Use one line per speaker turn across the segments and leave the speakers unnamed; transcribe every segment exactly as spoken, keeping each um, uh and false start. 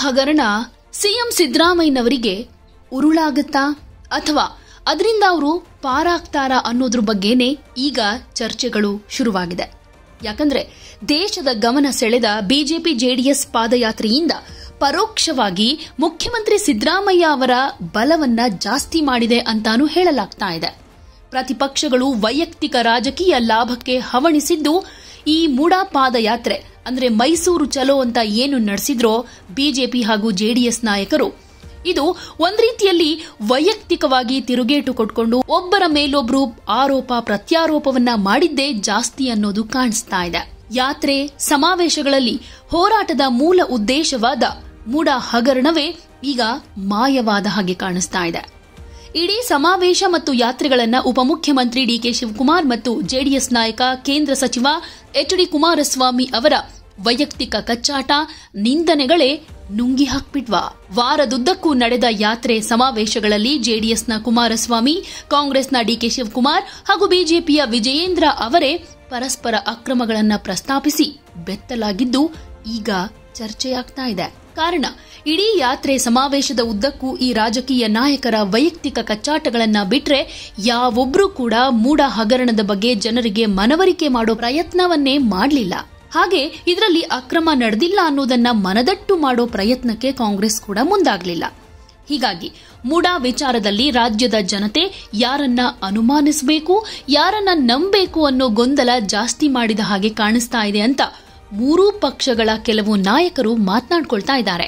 ಹಗರಣ ಸಿಎಂ ಸಿದ್ದರಾಮಯ್ಯನವರಿಗೆ ಉರುಳಾಗುತ್ತಾ ಅಥವಾ ಅದರಿಂದ ಅವರು ಪಾರಾಗ್ತಾರಾ ಅನ್ನೋದ್ರ ಬಗ್ಗೆನೇ ಈಗ ಚರ್ಚೆಗಳು ಶುರುವಾಗಿದೆ. ಯಾಕಂದ್ರೆ ದೇಶದ ಗಮನ ಸೆಳೆದ ಬಿಜೆಪಿ ಜೆಡಿಎಸ್ ಪಾದಯಾತ್ರೆಯಿಂದ ಪರೋಕ್ಷವಾಗಿ ಮುಖ್ಯಮಂತ್ರಿ ಸಿದ್ದರಾಮಯ್ಯ ಅವರ ಬಲವನ್ನ ಜಾಸ್ತಿ ಮಾಡಿದೆ ಅಂತಾನೂ ಹೇಳಲಾಗ್ತಾ ಇದೆ. ಪ್ರತಿಪಕ್ಷಗಳು ವೈಯಕ್ತಿಕ ರಾಜಕೀಯ ಲಾಭಕ್ಕೆ ಹವಣಿಸಿದ್ದು ಈ ಮೂಡಾ ಪಾದಯಾತ್ರೆ ಅಂದ್ರೆ ಮೈಸೂರು ಚಲೋ ಅಂತ ಏನು ನಡೆಸಿದ್ರೋ ಬಿಜೆಪಿ ಹಾಗೂ ಜೆಡಿಎಸ್ ನಾಯಕರು, ಇದು ಒಂದ್ ರೀತಿಯಲ್ಲಿ ವೈಯಕ್ತಿಕವಾಗಿ ತಿರುಗೇಟು ಕೊಟ್ಕೊಂಡು ಒಬ್ಬರ ಮೇಲೊಬ್ರು ಆರೋಪ ಪ್ರತ್ಯಾರೋಪವನ್ನ ಮಾಡಿದ್ದೇ ಜಾಸ್ತಿ ಅನ್ನೋದು ಕಾಣಿಸ್ತಾ ಇದೆ. ಯಾತ್ರೆ ಸಮಾವೇಶಗಳಲ್ಲಿ ಹೋರಾಟದ ಮೂಲ ಉದ್ದೇಶವಾದ ಮೂಡಾ ಹಗರಣವೇ ಈಗ ಮಾಯವಾದ ಹಾಗೆ ಕಾಣಿಸ್ತಾ ಇದೆ. ಇಡೀ ಸಮಾವೇಶ ಮತ್ತು ಯಾತ್ರೆಗಳನ್ನ ಉಪಮುಖ್ಯಮಂತ್ರಿ ಡಿಕೆ ಶಿವಕುಮಾರ್ ಮತ್ತು ಜೆಡಿಎಸ್ ನಾಯಕ ಕೇಂದ್ರ ಸಚಿವ ಎಚ್ ಡಿ ಕುಮಾರಸ್ವಾಮಿ ಅವರ ವೈಯಕ್ತಿಕ ಕಚ್ಚಾಟ, ನಿಂದನೆಗಳೇ ನುಂಗಿ ಹಾಕ್ಬಿಟ್ವಾ. ವಾರದುದ್ದಕ್ಕೂ ನಡೆದ ಯಾತ್ರೆ ಸಮಾವೇಶಗಳಲ್ಲಿ ಜೆಡಿಎಸ್ನ ಕುಮಾರಸ್ವಾಮಿ, ಕಾಂಗ್ರೆಸ್ನ ಡಿಕೆ ಶಿವಕುಮಾರ್ ಹಾಗೂ ಬಿಜೆಪಿಯ ವಿಜಯೇಂದ್ರ ಅವರೇ ಪರಸ್ಪರ ಅಕ್ರಮಗಳನ್ನು ಪ್ರಸ್ತಾಪಿಸಿ ಬೆತ್ತಲಾಗಿದ್ದು ಈಗ ಚರ್ಚೆಯಾಗ್ತಾ ಇದೆ. ಕಾರಣ, ಇಡೀ ಯಾತ್ರೆ ಸಮಾವೇಶದ ಉದ್ದಕ್ಕೂ ಈ ರಾಜಕೀಯ ನಾಯಕರ ವೈಯಕ್ತಿಕ ಕಚ್ಚಾಟಗಳನ್ನ ಬಿಟ್ರೆ ಯಾವೊಬ್ರೂ ಕೂಡ ಮೂಡಾ ಹಗರಣದ ಬಗ್ಗೆ ಜನರಿಗೆ ಮನವರಿಕೆ ಮಾಡೋ ಪ್ರಯತ್ನವನ್ನೇ ಮಾಡಲಿಲ್ಲ. ಹಾಗೆ ಇದರಲ್ಲಿ ಅಕ್ರಮ ನಡೆದಿಲ್ಲ ಅನ್ನೋದನ್ನ ಮನದಟ್ಟು ಮಾಡೋ ಪ್ರಯತ್ನಕ್ಕೆ ಕಾಂಗ್ರೆಸ್ ಕೂಡ ಮುಂದಾಗಲಿಲ್ಲ. ಹೀಗಾಗಿ ಮೂಡಾ ವಿಚಾರದಲ್ಲಿ ರಾಜ್ಯದ ಜನತೆ ಯಾರನ್ನ ಅನುಮಾನಿಸಬೇಕು, ಯಾರನ್ನ ನಂಬಬೇಕು ಅನ್ನೋ ಗೊಂದಲ ಜಾಸ್ತಿ ಮಾಡಿದ ಹಾಗೆ ಕಾಣಿಸ್ತಾ ಇದೆ ಅಂತ ಮೂರೂ ಪಕ್ಷಗಳ ಕೆಲವು ನಾಯಕರು ಮಾತನಾಡ್ಕೊಳ್ತಾ ಇದ್ದಾರೆ.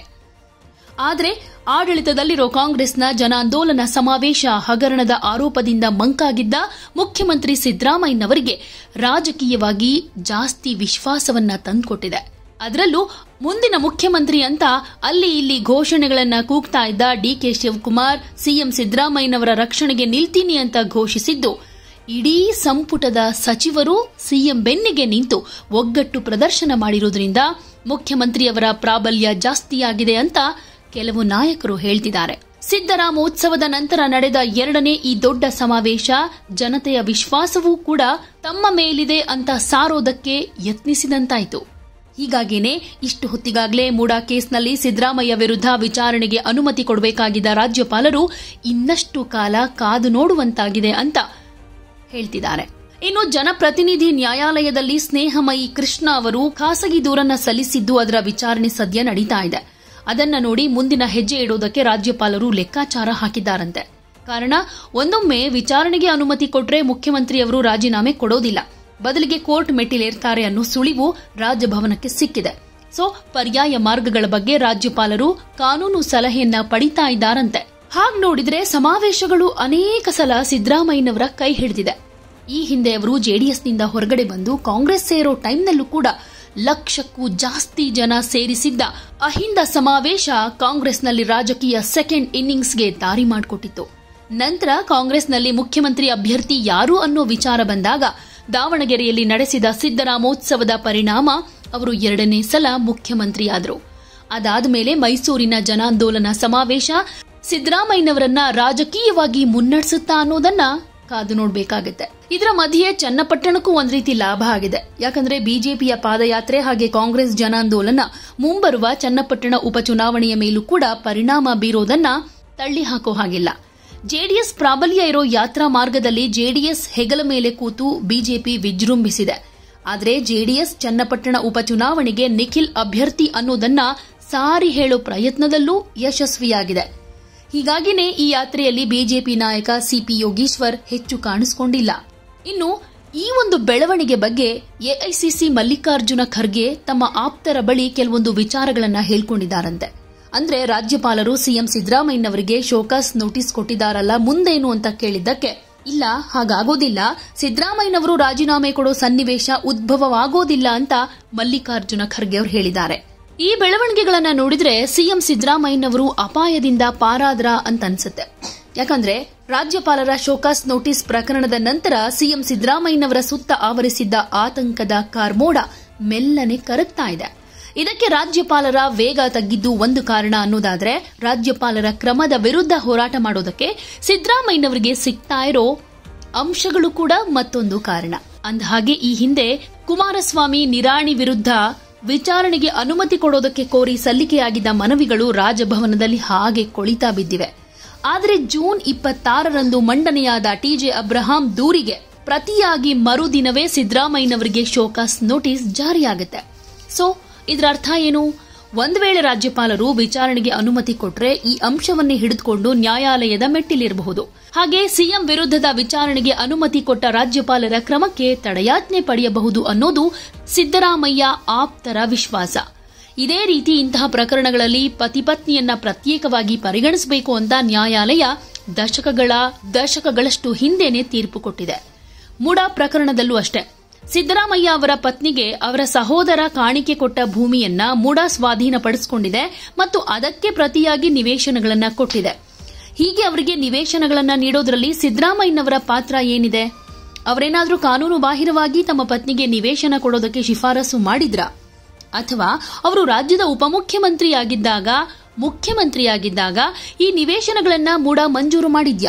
ಆದರೆ ಆಡಳಿತದಲ್ಲಿರೋ ಕಾಂಗ್ರೆಸ್ನ ಜನಾಂದೋಲನ ಸಮಾವೇಶ ಹಗರಣದ ಆರೋಪದಿಂದ ಮಂಕಾಗಿದ್ದ ಮುಖ್ಯಮಂತ್ರಿ ಸಿದ್ದರಾಮಯ್ಯನವರಿಗೆ ರಾಜಕೀಯವಾಗಿ ಜಾಸ್ತಿ ವಿಶ್ವಾಸವನ್ನ ತಂದುಕೊಟ್ಟಿದೆ. ಅದರಲ್ಲೂ ಮುಂದಿನ ಮುಖ್ಯಮಂತ್ರಿ ಅಂತ ಅಲ್ಲಿ ಇಲ್ಲಿ ಘೋಷಣೆಗಳನ್ನ ಕೂಗ್ತಾ ಇದ್ದ ಡಿಕೆ ಶಿವಕುಮಾರ್ ಸಿಎಂ ಸಿದ್ದರಾಮಯ್ಯನವರ ರಕ್ಷಣೆಗೆ ನಿಲ್ತೀನಿ ಅಂತ ಘೋಷಿಸಿದ್ದು ಇಡೀ ಸಂಪುಟದ ಸಚಿವರು ಸಿಎಂ ಬೆನ್ನಿಗೆ ನಿಂತು ಒಗ್ಗಟ್ಟು ಪ್ರದರ್ಶನ ಮಾಡಿರುವುದರಿಂದ ಮುಖ್ಯಮಂತ್ರಿಯವರ ಪ್ರಾಬಲ್ಯ ಜಾಸ್ತಿಯಾಗಿದೆ ಅಂತ ಕೆಲವು ನಾಯಕರು ಹೇಳ್ತಿದ್ದಾರೆ. ಸಿದ್ದರಾಮೋತ್ಸವದ ನಂತರ ನಡೆದ ಎರಡನೇ ಈ ದೊಡ್ಡ ಸಮಾವೇಶ ಜನತೆಯ ವಿಶ್ವಾಸವೂ ಕೂಡ ತಮ್ಮ ಮೇಲಿದೆ ಅಂತ ಸಾರೋದಕ್ಕೆ ಯತ್ನಿಸಿದಂತಾಯಿತು. ಹೀಗಾಗಿನೇ ಇಷ್ಟು ಹೊತ್ತಿಗಾಗಲೇ ಮೂಡಾ ಕೇಸ್ನಲ್ಲಿ ಸಿದ್ದರಾಮಯ್ಯ ವಿರುದ್ಧ ವಿಚಾರಣೆಗೆ ಅನುಮತಿ ಕೊಡಬೇಕಾಗಿದ್ದ ರಾಜ್ಯಪಾಲರು ಇನ್ನಷ್ಟು ಕಾಲ ಕಾದು ನೋಡುವಂತಾಗಿದೆ ಅಂತ ಹೇಳ್ತಿದ್ದಾರೆ. ಇನ್ನು ಜನಪ್ರತಿನಿಧಿ ನ್ಯಾಯಾಲಯದಲ್ಲಿ ಸ್ನೇಹಮಯಿ ಕೃಷ್ಣ ಅವರು ಖಾಸಗಿ ದೂರನ್ನ ಸಲ್ಲಿಸಿದ್ದು ಅದರ ವಿಚಾರಣೆ ಸದ್ಯ ನಡೀತಾ ಇದೆ. ಅದನ್ನ ನೋಡಿ ಮುಂದಿನ ಹೆಜ್ಜೆ ಇಡೋದಕ್ಕೆ ರಾಜ್ಯಪಾಲರು ಲೆಕ್ಕಾಚಾರ ಹಾಕಿದ್ದಾರಂತೆ. ಕಾರಣ, ಒಂದೊಮ್ಮೆ ವಿಚಾರಣೆಗೆ ಅನುಮತಿ ಕೊಟ್ರೆ ಮುಖ್ಯಮಂತ್ರಿಯವರು ರಾಜೀನಾಮೆ ಕೊಡೋದಿಲ್ಲ, ಬದಲಿಗೆ ಕೋರ್ಟ್ ಮೆಟ್ಟಿಲೇರ್ತಾರೆ ಅನ್ನೋ ಸುಳಿವು ರಾಜಭವನಕ್ಕೆ ಸಿಕ್ಕಿದೆ. ಸೊ ಪರ್ಯಾಯ ಮಾರ್ಗಗಳ ಬಗ್ಗೆ ರಾಜ್ಯಪಾಲರು ಕಾನೂನು ಸಲಹೆಯನ್ನ ಪಡಿತಾ ಇದ್ದಾರಂತೆ. ಹಾಗ್ ನೋಡಿದ್ರೆ ಸಮಾವೇಶಗಳು ಅನೇಕ ಸಲ ಸಿದ್ದರಾಮಯ್ಯನವರ ಕೈ ಹಿಡಿದಿದೆ. ಈ ಹಿಂದೆ ಅವರು ಜೆಡಿಎಸ್ನಿಂದ ಹೊರಗಡೆ ಬಂದು ಕಾಂಗ್ರೆಸ್ ಸೇರೋ ಟೈಮ್ನಲ್ಲೂ ಕೂಡ ಲಕ್ಷಕ್ಕೂ ಜಾಸ್ತಿ ಜನ ಸೇರಿಸಿದ್ದ ಅಹಿಂದ ಸಮಾವೇಶ ಕಾಂಗ್ರೆಸ್ನಲ್ಲಿ ರಾಜಕೀಯ ಸೆಕೆಂಡ್ ಇನ್ನಿಂಗ್ಸ್ಗೆ ದಾರಿ ಮಾಡಿಕೊಟ್ಟಿತ್ತು. ನಂತರ ಕಾಂಗ್ರೆಸ್ನಲ್ಲಿ ಮುಖ್ಯಮಂತ್ರಿ ಅಭ್ಯರ್ಥಿ ಯಾರು ಅನ್ನೋ ವಿಚಾರ ಬಂದಾಗ ದಾವಣಗೆರೆಯಲ್ಲಿ ನಡೆಸಿದ ಸಿದ್ದರಾಮೋತ್ಸವದ ಪರಿಣಾಮ ಅವರು ಎರಡನೇ ಸಲ ಮುಖ್ಯಮಂತ್ರಿಯಾದರು. ಅದಾದ ಮೇಲೆ ಮೈಸೂರಿನ ಜನಾಂದೋಲನ ಸಮಾವೇಶ ಸಿದ್ದರಾಮಯ್ಯನವರನ್ನ ರಾಜಕೀಯವಾಗಿ ಮುನ್ನಡೆಸುತ್ತಾ ಅನ್ನೋದನ್ನ ಕಾದು ನೋಡಬೇಕಾಗುತ್ತೆ. ಇದರ ಮಧ್ಯೆ ಚನ್ನಪಟ್ಟಣಕ್ಕೂ ಒಂದ್ ರೀತಿ ಲಾಭ ಆಗಿದೆ. ಯಾಕಂದ್ರೆ ಬಿಜೆಪಿಯ ಪಾದಯಾತ್ರೆ ಹಾಗೆ ಕಾಂಗ್ರೆಸ್ ಜನಾಂದೋಲನ ಮುಂಬರುವ ಚನ್ನಪಟ್ಟಣ ಉಪಚುನಾವಣೆಯ ಮೇಲೂ ಕೂಡ ಪರಿಣಾಮ ಬೀರೋದನ್ನ ತಳ್ಳಿ ಹಾಕೋ ಹಾಗಿಲ್ಲ. ಜೆಡಿಎಸ್ ಪ್ರಾಬಲ್ಯ ಇರೋ ಯಾತ್ರಾ ಮಾರ್ಗದಲ್ಲಿ ಜೆಡಿಎಸ್ ಹೆಗಲ ಮೇಲೆ ಕೂತು ಬಿಜೆಪಿ ವಿಜೃಂಭಿಸಿದೆ. ಆದರೆ ಜೆಡಿಎಸ್ ಚನ್ನಪಟ್ಟಣ ಉಪಚುನಾವಣೆಗೆ ನಿಖಿಲ್ ಅಭ್ಯರ್ಥಿ ಅನ್ನೋದನ್ನ ಸಾರಿ ಹೇಳೋ ಪ್ರಯತ್ನದಲ್ಲೂ ಯಶಸ್ವಿಯಾಗಿದೆ. ಹೀಗಾಗಿನೇ ಈ ಯಾತ್ರೆಯಲ್ಲಿ ಬಿಜೆಪಿ ನಾಯಕ ಸಿಪಿ ಯೋಗೀಶ್ವರ್ ಹೆಚ್ಚು ಕಾಣಿಸಿಕೊಂಡಿಲ್ಲ. ಇನ್ನು ಈ ಒಂದು ಬೆಳವಣಿಗೆ ಬಗ್ಗೆ ಎಐಸಿಸಿ ಮಲ್ಲಿಕಾರ್ಜುನ ಖರ್ಗೆ ತಮ್ಮ ಆಪ್ತರ ಬಳಿ ಕೆಲವೊಂದು ವಿಚಾರಗಳನ್ನ ಹೇಳ್ಕೊಂಡಿದ್ದಾರಂತೆ. ಅಂದ್ರೆ ರಾಜ್ಯಪಾಲರು ಸಿಎಂ ಸಿದ್ದರಾಮಯ್ಯನವರಿಗೆ ಶೋಕಾಸ್ ನೋಟಿಸ್ ಕೊಟ್ಟಿದ್ದಾರಲ್ಲ, ಮುಂದೇನು ಅಂತ ಕೇಳಿದ್ದಕ್ಕೆ ಇಲ್ಲ, ಹಾಗಾಗೋದಿಲ್ಲ, ಸಿದ್ದರಾಮಯ್ಯನವರು ರಾಜೀನಾಮೆ ಕೊಡೋ ಸನ್ನಿವೇಶ ಉದ್ಭವವಾಗೋದಿಲ್ಲ ಅಂತ ಮಲ್ಲಿಕಾರ್ಜುನ ಖರ್ಗೆ ಅವರು ಹೇಳಿದ್ದಾರೆ. ಈ ಬೆಳವಣಿಗೆಗಳನ್ನ ನೋಡಿದ್ರೆ ಸಿಎಂ ಸಿದ್ದರಾಮಯ್ಯನವರು ಅಪಾಯದಿಂದ ಪಾರಾದ್ರ ಅಂತ ಅನ್ಸುತ್ತೆ. ಯಾಕಂದ್ರೆ ರಾಜ್ಯಪಾಲರ ಶೋಕಾಸ್ ನೋಟಿಸ್ ಪ್ರಕರಣದ ನಂತರ ಸಿಎಂ ಸಿದ್ದರಾಮಯ್ಯನವರ ಸುತ್ತ ಆವರಿಸಿದ್ದ ಆತಂಕದ ಕಾರ್ಮೋಡ ಮೆಲ್ಲನೆ ಕರಗ್ತಾ ಇದೆ. ಇದಕ್ಕೆ ರಾಜ್ಯಪಾಲರ ವೇಗ ತಗ್ಗಿದ್ದು ಒಂದು ಕಾರಣ ಅನ್ನೋದಾದ್ರೆ ರಾಜ್ಯಪಾಲರ ಕ್ರಮದ ವಿರುದ್ಧ ಹೋರಾಟ ಮಾಡೋದಕ್ಕೆ ಸಿದ್ದರಾಮಯ್ಯನವರಿಗೆ ಸಿಗ್ತಾ ಇರೋ ಅಂಶಗಳು ಕೂಡ ಮತ್ತೊಂದು ಕಾರಣ. ಅಂದಹಾಗೆ ಈ ಹಿಂದೆ ಕುಮಾರಸ್ವಾಮಿ ನಿರಾಣಿ ವಿರುದ್ಧ ವಿಚಾರಣೆಗೆ ಅನುಮತಿ ಕೊಡೋದಕ್ಕೆ ಕೋರಿ ಸಲ್ಲಿಕೆಯಾಗಿದ್ದ ಮನವಿಗಳು ರಾಜಭವನದಲ್ಲಿ ಹಾಗೆ ಕೊಳಿತಾ ಬಿದ್ದಿವೆ. ಆದರೆ ಜೂನ್ ಇಪ್ಪತ್ತಾರರಂದು ಮಂಡನೆಯಾದ ಟಿಜೆ ಅಬ್ರಹಾಂ ದೂರಿಗೆ ಪ್ರತಿಯಾಗಿ ಮರುದಿನವೇ ಸಿದ್ದರಾಮಯ್ಯನವರಿಗೆ ಶೋಕಾಸ್ ನೋಟಿಸ್ ಜಾರಿಯಾಗುತ್ತೆ. ಸೊ ಇದರ ಅರ್ಥ ಏನು? ಒಂದು ವೇಳೆ ರಾಜ್ಯಪಾಲರು ವಿಚಾರಣೆಗೆ ಅನುಮತಿ ಕೊಟ್ಟರೆ ಈ ಅಂಶವನ್ನೇ ಹಿಡಿದುಕೊಂಡು ನ್ಯಾಯಾಲಯದ ಮೆಟ್ಟಿಲಿರಬಹುದು. ಹಾಗೆ ಸಿಎಂ ವಿರುದ್ಧದ ವಿಚಾರಣೆಗೆ ಅನುಮತಿ ಕೊಟ್ಟ ರಾಜ್ಯಪಾಲರ ಕ್ರಮಕ್ಕೆ ತಡೆಯಾಜ್ಞೆ ಪಡೆಯಬಹುದು ಅನ್ನೋದು ಸಿದ್ದರಾಮಯ್ಯ ಆಪ್ತರ ವಿಶ್ವಾಸ. ಇದೇ ರೀತಿ ಇಂತಹ ಪ್ರಕರಣಗಳಲ್ಲಿ ಪತಿ ಪತ್ನಿಯನ್ನ ಪ್ರತ್ಯೇಕವಾಗಿ ಪರಿಗಣಿಸಬೇಕು ಅಂತ ನ್ಯಾಯಾಲಯ ದಶಕಗಳ ದಶಕಗಳಷ್ಟು ಹಿಂದೆನೇ ತೀರ್ಪು ಕೊಟ್ಟಿದೆ. ಮುಡಾ ಪ್ರಕರಣದಲ್ಲೂ ಅಷ್ಟೇ. ಸಿದ್ದರಾಮಯ್ಯ ಅವರ ಪತ್ನಿಗೆ ಅವರ ಸಹೋದರ ಕಾಣಿಕೆ ಕೊಟ್ಟ ಭೂಮಿಯನ್ನ ಮುಡಾ ಸ್ವಾಧೀನಪಡಿಸಿಕೊಂಡಿದೆ ಮತ್ತು ಅದಕ್ಕೆ ಪ್ರತಿಯಾಗಿ ನಿವೇಶನಗಳನ್ನು ಕೊಟ್ಟಿದೆ. ಹೀಗೆ ಅವರಿಗೆ ನಿವೇಶನಗಳನ್ನ ನೀಡೋದ್ರಲ್ಲಿ ಸಿದ್ದರಾಮಯ್ಯನವರ ಪಾತ್ರ ಏನಿದೆ? ಅವರೇನಾದ್ರೂ ಕಾನೂನು ಬಾಹಿರವಾಗಿ ತಮ್ಮ ಪತ್ನಿಗೆ ನಿವೇಶನ ಕೊಡೋದಕ್ಕೆ ಶಿಫಾರಸು ಮಾಡಿದ್ರಾ? ಅಥವಾ ಅವರು ರಾಜ್ಯದ ಉಪಮುಖ್ಯಮಂತ್ರಿಯಾಗಿದ್ದಾಗ ಮುಖ್ಯಮಂತ್ರಿಯಾಗಿದ್ದಾಗ ಈ ನಿವೇಶನಗಳನ್ನ ಮುಡಾ ಮಂಜೂರು ಮಾಡಿದ್ಯಾ?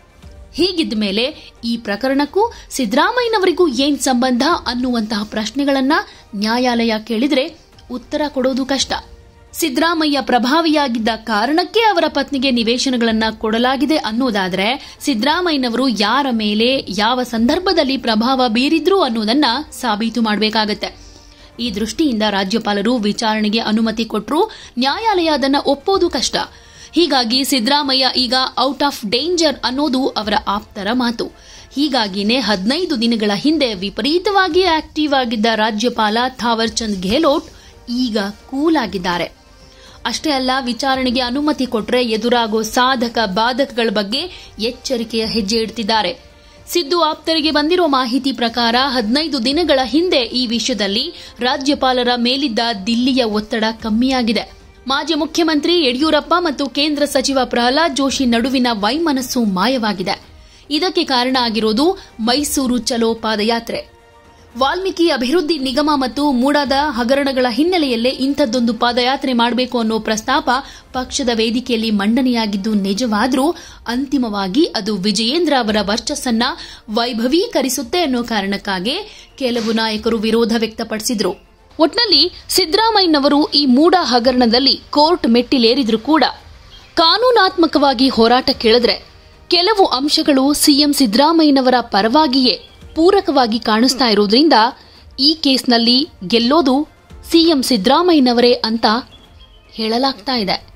ಹೀಗಿದ್ದ ಮೇಲೆ ಈ ಪ್ರಕರಣಕ್ಕೂ ಸಿದ್ದರಾಮಯ್ಯನವರಿಗೂ ಏನ್ ಸಂಬಂಧ ಅನ್ನುವಂತಹ ಪ್ರಶ್ನೆಗಳನ್ನ ನ್ಯಾಯಾಲಯ ಕೇಳಿದ್ರೆ ಉತ್ತರ ಕೊಡೋದು ಕಷ್ಟ. ಸಿದ್ದರಾಮಯ್ಯ ಪ್ರಭಾವಿಯಾಗಿದ್ದ ಕಾರಣಕ್ಕೆ ಅವರ ಪತ್ನಿಗೆ ನಿವೇಶನಗಳನ್ನ ಕೊಡಲಾಗಿದೆ ಅನ್ನೋದಾದ್ರೆ ಸಿದ್ದರಾಮಯ್ಯನವರು ಯಾರ ಮೇಲೆ ಯಾವ ಸಂದರ್ಭದಲ್ಲಿ ಪ್ರಭಾವ ಬೀರಿದ್ರು ಅನ್ನೋದನ್ನ ಸಾಬೀತು ಮಾಡಬೇಕಾಗತ್ತೆ. ಈ ದೃಷ್ಟಿಯಿಂದ ರಾಜ್ಯಪಾಲರು ವಿಚಾರಣೆಗೆ ಅನುಮತಿ ಕೊಟ್ಟರು ನ್ಯಾಯಾಲಯ ಅದನ್ನ ಒಪ್ಪೋದು ಕಷ್ಟ. ಹೀಗಾಗಿ ಸಿದ್ದರಾಮಯ್ಯ ಈಗ ಔಟ್ ಆಫ್ ಡೇಂಜರ್ ಅನ್ನೋದು ಅವರ ಆಪ್ತರ ಮಾತು. ಹೀಗಾಗಿನೇ ಹದಿನೈದು ದಿನಗಳ ಹಿಂದೆ ವಿಪರೀತವಾಗಿ ಆಕ್ಟಿವ್ ಆಗಿದ್ದ ರಾಜ್ಯಪಾಲ ಥಾವರ್ ಚಂದ್ ಗೆಹ್ಲೋಟ್ ಈಗ ಕೂಲ್ ಆಗಿದ್ದಾರೆ. ಅಷ್ಟೇ ಅಲ್ಲ, ವಿಚಾರಣೆಗೆ ಅನುಮತಿ ಕೊಟ್ಟರೆ ಎದುರಾಗೋ ಸಾಧಕ ಬಾಧಕಗಳ ಬಗ್ಗೆ ಎಚ್ಚರಿಕೆಯ ಹೆಜ್ಜೆ ಇಡ್ತಿದ್ದಾರೆ. ಸಿದ್ದು ಆಪ್ತರಿಗೆ ಬಂದಿರೋ ಮಾಹಿತಿ ಪ್ರಕಾರ ಹದಿನೈದು ದಿನಗಳ ಹಿಂದೆ ಈ ವಿಷಯದಲ್ಲಿ ರಾಜ್ಯಪಾಲರ ಮೇಲಿದ್ದ ದಿಲ್ಲಿಯ ಒತ್ತಡ ಕಮ್ಮಿಯಾಗಿದೆ. ಮಾಜಿ ಮುಖ್ಯಮಂತ್ರಿ ಯಡಿಯೂರಪ್ಪ ಮತ್ತು ಕೇಂದ್ರ ಸಚಿವ ಪ್ರಹ್ಲಾದ್ ಜೋಶಿ ನಡುವಿನ ವೈಮನಸ್ಸು ಮಾಯವಾಗಿದೆ. ಇದಕ್ಕೆ ಕಾರಣ ಆಗಿರೋದು ಮೈಸೂರು ಚಲೋ ಪಾದಯಾತ್ರೆ. ವಾಲ್ಮೀಕಿ ಅಭಿವೃದ್ಧಿ ನಿಗಮ ಮತ್ತು ಮೂಡಾದ ಹಗರಣಗಳ ಹಿನ್ನೆಲೆಯಲ್ಲೇ ಇಂಥದ್ದೊಂದು ಪಾದಯಾತ್ರೆ ಮಾಡಬೇಕು ಅನ್ನೋ ಪ್ರಸ್ತಾಪ ಪಕ್ಷದ ವೇದಿಕೆಯಲ್ಲಿ ಮಂಡನೆಯಾಗಿದ್ದು ನಿಜವಾದರೂ ಅಂತಿಮವಾಗಿ ಅದು ವಿಜಯೇಂದ್ರ ಅವರ ವರ್ಚಸ್ಸನ್ನ ವೈಭವೀಕರಿಸುತ್ತೆ ಅನ್ನೋ ಕಾರಣಕ್ಕಾಗಿ ಕೆಲವು ನಾಯಕರು ವಿರೋಧ ವ್ಯಕ್ತಪಡಿಸಿದ್ರು. ಒಟ್ನಲ್ಲಿ ಸಿದ್ದರಾಮಯ್ಯನವರು ಈ ಮೂಡಾ ಹಗರಣದಲ್ಲಿ ಕೋರ್ಟ್ ಮೆಟ್ಟಿಲೇರಿದ್ರು ಕೂಡ ಕಾನೂನಾತ್ಮಕವಾಗಿ ಹೋರಾಟ ಕೇಳಿದ್ರೆ ಕೆಲವು ಅಂಶಗಳು ಸಿಎಂ ಸಿದ್ದರಾಮಯ್ಯನವರ ಪರವಾಗಿಯೇ ಪೂರಕವಾಗಿ ಕಾಣಿಸ್ತಾ ಇರೋದ್ರಿಂದ ಈ ಕೇಸ್ನಲ್ಲಿ ಗೆಲ್ಲೋದು ಸಿಎಂ ಸಿದ್ದರಾಮಯ್ಯನವರೇ ಅಂತ ಹೇಳಲಾಗ್ತಾ ಇದೆ.